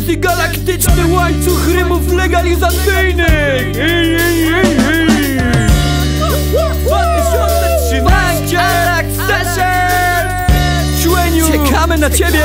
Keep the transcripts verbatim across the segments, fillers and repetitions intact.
X i galaktyczny łańcuch rymów legalizacyjnych. Ej, ej, ej, ej. dwa tysiące trzynaście Attack Session. Ciueniu, czekamy na ciebie.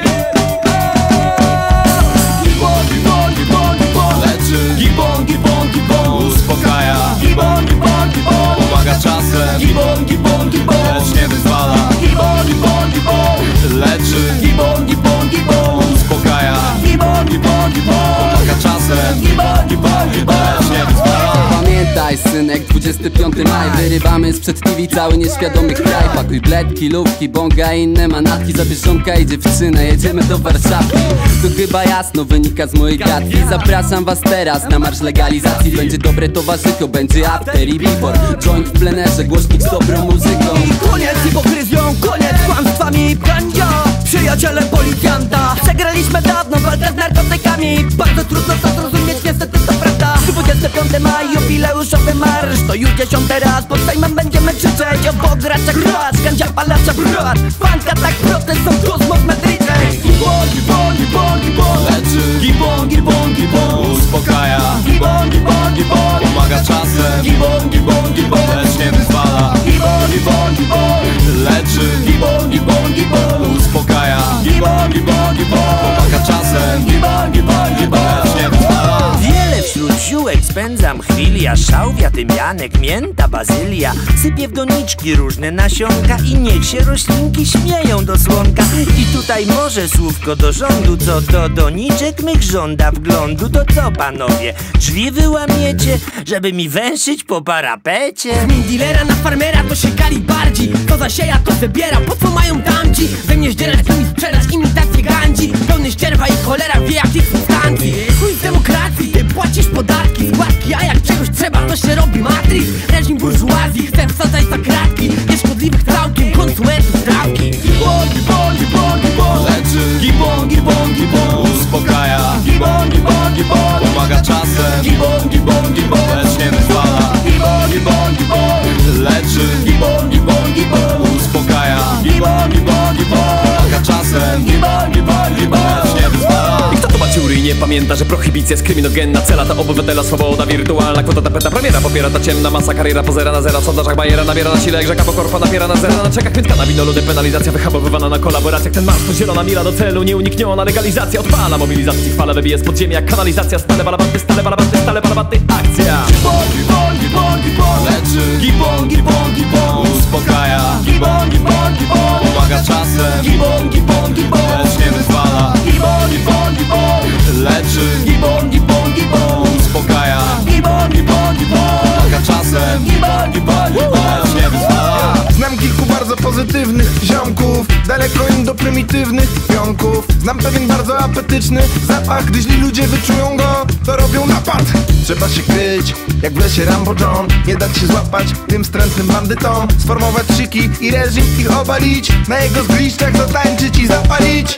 Gibon, gibon, gibon, gibon leczy. Gibon, gibon, gibon uspokaja. Gibon, gibon, gibon pomaga czasem. Gibon, gibon, gibon lecz nie wyzwala. Gibon, gibon, gibon leczy. Gibon, gibon, gibon uspokaja. Gibon, gibon, gibon pomaga czasem. Gibon, gibon, gibon lecz nie wyzwala. Pamiętaj synek, dwudziesty piąty maj. Wyrywamy sprzed T V cały nieświadomy kraj. Pakuj bledki, lówki, bonga i inne manatki. Zabierz żonka i dziewczynę, jedziemy do Warszawy. To chyba jasno wynika z mojej gadki. Zapraszam was teraz na marsz legalizacji. Będzie dobre towarzystwo, będzie after i before. Joint w plenerze, głośnik z dobrą muzyką. Koniec z hipokryzją, koniec z kłamstwami i prandzia. Przyjacielem policjanta. Przegraliśmy dawno walkę z narkotykami. Bardzo trudno to zrozumieć, niestety to prawda. dwudziesty piąty maj, jubileuszowy marsz. To już dziesiąty raz, pod Sejmem będziemy krzyczeć. Obok gracza gracz, gandzia palacza brat. Fanka tak protest, są kosmos medrycze. Gibon, gibon, gibon, gibon leczy. Gibon, gibon, gibon uspokaja. Gibon, gibon, gibon pomaga czasem. Gibon, gibon, gibon lecz nie wyzwala. Gibon, gibon, gibon leczy. Gibon, gibon, gibon uspokaja. Gibon, gibon, gibon pomaga czasem. Gibon, gibon, gibon lecz nie wyzwala. Wiele wśród ziółek spędzam chwili, a szałwia, tymianek, mięta, bazylia. Sypię w doniczki różne nasionka i niech się roślinki śmieją do słonka. I tutaj może słówko do rządu, co do doniczek mych żąda wglądu. To co panowie, drzwi wyłamiecie, żeby mi węszyć po parapecie? Zmień dealera na farmera, to się kali bardziej. To zasieja, to wybiera, po co mają tamci? We mnie zdzierać, to mi sprzedać imitację gandzi. Pełny ścierwa i cholera wie jakich substancji. Chuj z demokracji, ty płacisz podatki, składki, a jak czegoś trzeba, to się robi matrix. Reżim burżuazji chce wsadzać za kratki nieszkodliwych całkiem konsumentów trawki. Gibon, gibon, gibon, gibon leczy. Gibon, gibon, gibon uspokaja. Gibon, gibon, gibon pomaga czasem. Gibon, gibon, gibon lecz nie wyzwala. Gibon, gibon, gibon leczy. Gibon, gibon, gibon uspokaja. Gibon, gibon, gibon pomaga czasem. Gibon, gibon, gibon lecz nie wyzwala. I kto to ma dziury i nie pamięta, że prohibicja jest kryminogenna. Cela to obywatela, swoboda wirtualna. Kwota tapeta premiera, popiera ta ciemna masa. Kariera pozera na zera, w sondażach bajera. Nabiera na sile jak rzeka, bo korpo napiera na zera. Na czekach pytka na winoludy, penalizacja wyhamowywana na kolaboracjach. Ten marsz to zielona mila do celu, nieunikniona legalizacja. Odpala mobilizacji, fala wybije z podziemia jak kanalizacja. Stale balabanty, stale balabanty, stale balabanty, akcja. Gibon, gibon, gibon, gibon leczy. Gibon, gibon, gibon uspokaja. Gibon, gibon, gibon pomaga czasem. Gibon, gibon, gibon lecz nie wyzwala. Gibon, gibon, gibon leczy. Gibon, gibon, gibon uspokaja. Gibon, gibon, gibon pomaga czasem. Gibon, gibon, gibon lecz nie wyzwala. Znam kilku bardzo pozytywnych ziomków, daleko im do prymitywnych pionków. Znam pewien bardzo apetyczny zapach, gdy źli ludzie wyczują go, to robią napad. Trzeba się kryć, jak w lesie Rambo John. Nie dać się złapać tym wstrętnym bandytom. Sformować szyki i reżim ich obalić. Na jego zgliszczach zatańczyć i zapalić.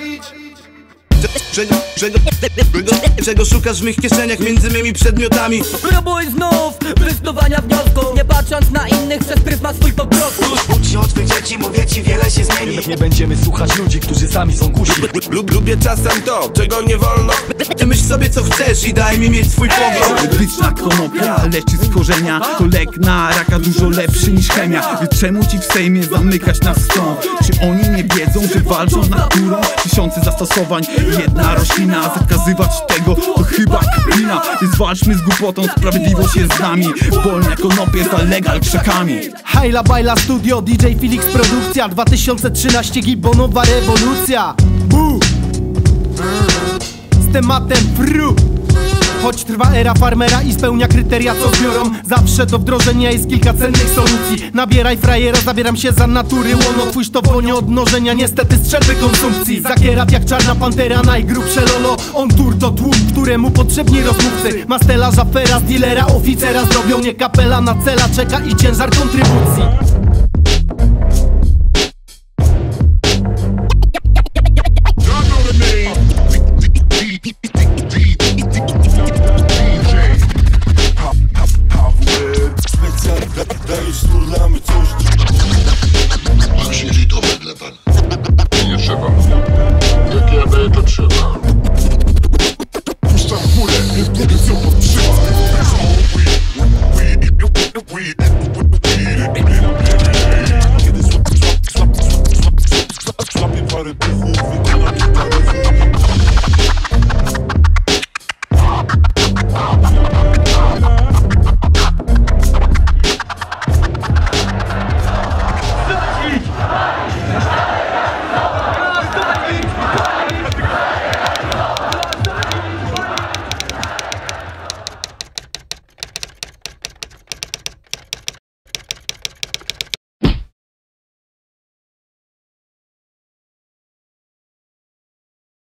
Czego, czego, czego, czego szukasz w mych kieszeniach między mymi przedmiotami? Próbuj znów wysnuwania wniosków, nie patrząc na innych przez pryzmat swój po prostu. Ucz się od twych dzieci, mówię ci, wiele się zmieni. Nie będziemy słuchać ludzi, którzy sami są głusi. Lub, lubię czasem to, czego nie wolno. Ty myśl sobie co chcesz i daj mi mieć swój pogląd. Wytyczna konopia leczy z korzenia. To lek na raka dużo lepszy niż chemia. Więc czemu ci w Sejmie zamykać nas stąd? Czy oni nie wiedzą, że walczą z naturą? Tysiące zastosowań, jedna roślina. Zakazywać tego to chyba kpina. Więc walczmy z głupotą, sprawiedliwość jest z nami. Wolne konopie za legal krzakami. Hajla Bajla Studio, D J Felix Produkcja, dwa tysiące trzynaście, gibonowa rewolucja. Buu! Z tematem fru. Choć trwa era farmera i spełnia kryteria co zbiorą, zawsze do wdrożenia jest kilka cennych solucji. Nabieraj frajera, zabieram się za natury łono. Twój to wonie odmnożenia, niestety strzelby konsumpcji. Zakierat jak czarna pantera, najgrubsze lolo. On tur to tłum, któremu potrzebni rozmówcy. Mastelarza, fera, dealera, oficera. Zrobią nie kapela na cela, czeka i ciężar kontrybucji. Dajesz, turlamy coś.